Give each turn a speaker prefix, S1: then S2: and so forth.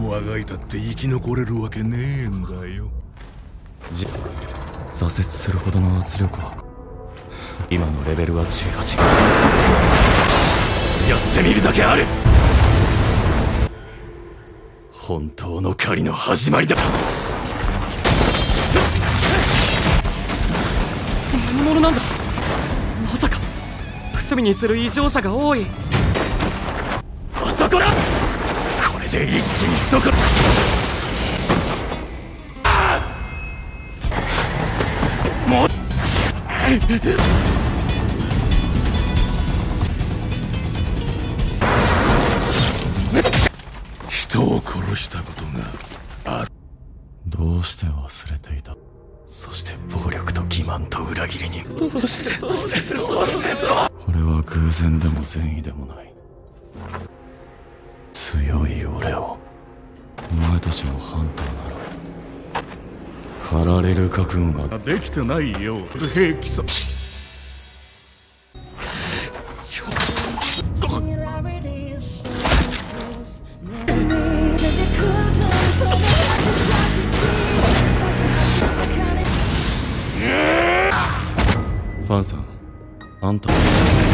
S1: をあがいたって生き残れるわけねえんだよ。
S2: 挫折するほどの圧力は。今のレベルは18。やってみるだけある。本当の狩りの始まりだ。
S3: 何者なんだ。まさかくすみにする異常者が多い。
S2: あそこだ。これで一気に懐。もう
S1: 人を殺したことがある。
S2: どうして忘れていた。そして暴力と欺瞞と裏切りに。どうしてこれは偶然でも善意でもない。強い俺を。お前たちもハンターなら狩られる覚悟が
S1: できてないよう兵器さ。
S2: ファンさん、あんた